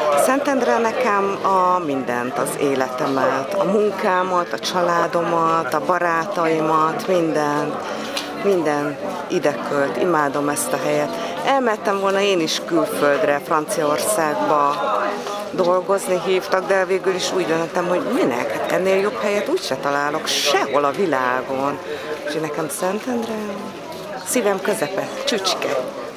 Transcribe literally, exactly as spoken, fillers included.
Szentendre nekem a mindent, az életemet, a munkámat, a családomat, a barátaimat, mindent, minden ide költ, imádom ezt a helyet. Elmentem volna én is külföldre, Franciaországba dolgozni hívtak, de végül is úgy döntöttem, hogy minek, hát ennél jobb helyet úgyse találok sehol a világon. És nekem Szentendre szívem közepe, csücske.